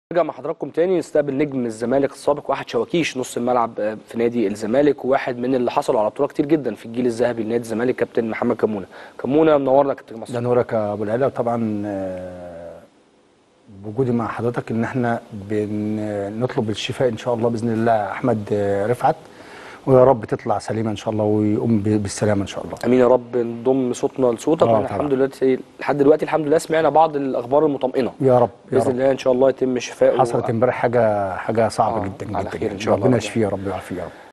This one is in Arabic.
نرجع مع حضراتكم تاني نستقبل نجم الزمالك السابق واحد شواكيش نص الملعب في نادي الزمالك، وواحد من اللي حصلوا على بطولات كتير جدا في الجيل الذهبي لنادي الزمالك، كابتن محمد كمونه. كمونه منورنا كابتن مصر. ده نورك يا ابو العلا. طبعا بوجودي مع حضرتك ان احنا بنطلب الشفاء ان شاء الله باذن الله احمد رفعت، ويا رب تطلع سليمه ان شاء الله ويقوم بالسلامه ان شاء الله. امين يا رب. نضم صوتنا لصوتك. الحمد لله لحد دلوقتي الحمد لله سمعنا بعض الاخبار المطمئنه. يا رب باذن الله ان شاء الله يتم شفائه. حصلت امبارح حاجه صعبه جدا على جدا خير ان شاء الله. ربنا يشفيه يا رب ويعافيه يا رب.